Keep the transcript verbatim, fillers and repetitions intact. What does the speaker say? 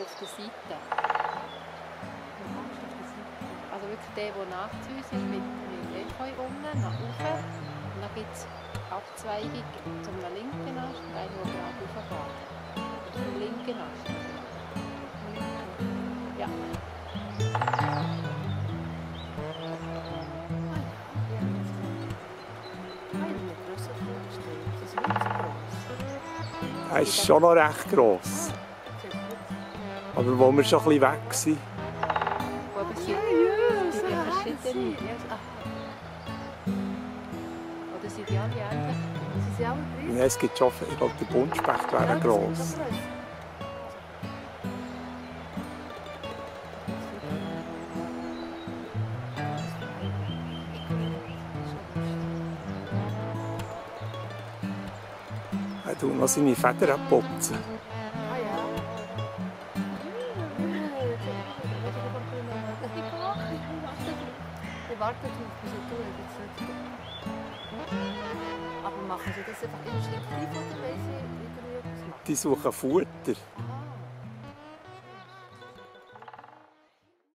auf der Seite. Also wirklich der, der nach zu uns ist, mit dem Efeu unten, nach oben. Und dann gibt es Abzweigung zum linken Ast und einen, der gerade raufgeht. Und zum linken Ast. Ja. Er ist schon noch recht gross. Aber wo wir schon ein bisschen weg sind. Aber sie sind verschiedene. Oder sind die alle ähnlich? Sie sind alle gleich. Ja, es gibt schon, ich glaube, der Buntspecht wäre gross. Er tut noch seine Federn abputzen. Ah ja. Ich warte drauf, bis er durch. Aber machen Sie das einfach instinktiv oder wollen Sie irgendwie etwas machen? Die suchen Futter.